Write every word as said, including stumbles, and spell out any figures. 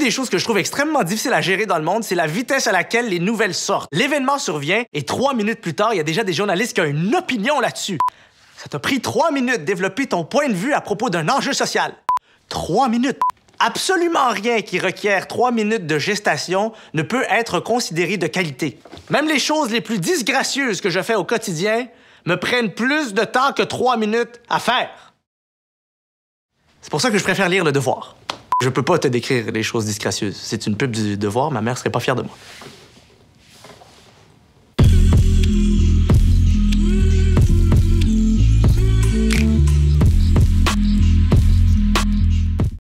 des choses que je trouve extrêmement difficiles à gérer dans le monde, c'est la vitesse à laquelle les nouvelles sortent. L'événement survient et trois minutes plus tard, il y a déjà des journalistes qui ont une opinion là-dessus. Ça t'a pris trois minutes de développer ton point de vue à propos d'un enjeu social. Trois minutes. Absolument rien qui requiert trois minutes de gestation ne peut être considéré de qualité. Même les choses les plus disgracieuses que je fais au quotidien me prennent plus de temps que trois minutes à faire. C'est pour ça que je préfère lire Le Devoir. Je peux pas te décrire les choses disgracieuses. C'est une pub du Devoir, ma mère serait pas fière de moi.